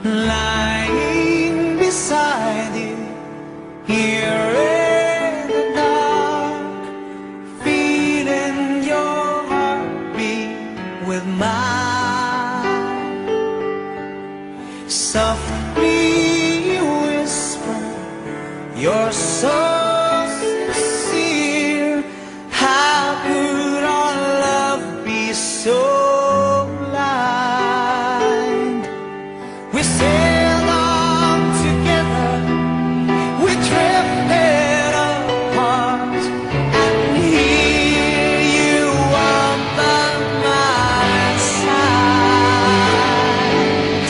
lying beside you here in the dark, feeling your heartbeat with mine. Softly whisper, you're so sincere. How could our love be so blind? We sailed on together, we drifted apart, and here you are by my side.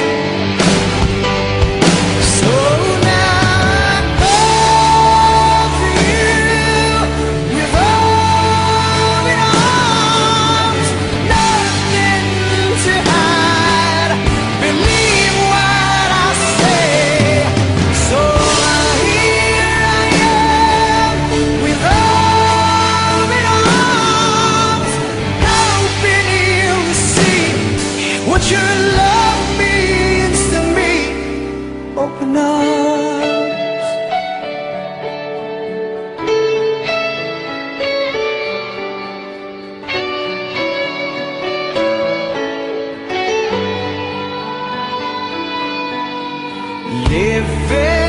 So now I call to you with open arms, nothing to hide. Believe what I say. So here I am with open arms, hoping you'll see what your love means to me. Open arms. Living